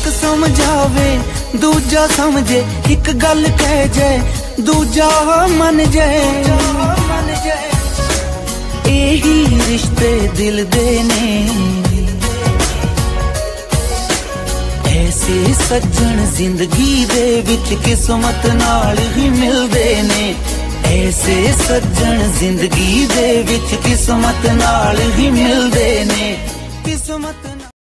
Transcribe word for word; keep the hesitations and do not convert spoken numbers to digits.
ਇੱਕ ਸਮਝਾਵੇ ਦੂਜਾ ਸਮਝੇ, ਇੱਕ ਗੱਲ ਕਹਿ ਜਾਏ ਦੂਜਾ ਮੰਨ ਜਾਏ। ਇਹੀ ਰਿਸ਼ਤੇ ਦਿਲ ਦੇ ਨੇ, ਐਸੇ ਸੱਜਣ ਜ਼ਿੰਦਗੀ ਦੇ ਵਿੱਚ ਕਿਸਮਤ ਨਾਲ ਹੀ ਮਿਲਦੇ ਨੇ। ਐਸੇ ਸੱਜਣ ਜ਼ਿੰਦਗੀ ਦੇ ਵਿੱਚ ਕਿਸਮਤ ਨਾਲ ਹੀ ਮਿਲਦੇ ਨੇ। ਕਿਸਮਤ